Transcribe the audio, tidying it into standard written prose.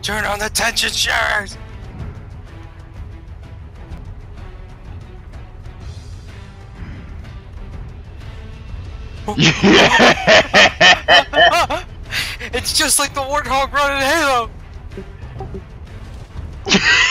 Turn on the tension shares! It's just like the Warthog run in Halo!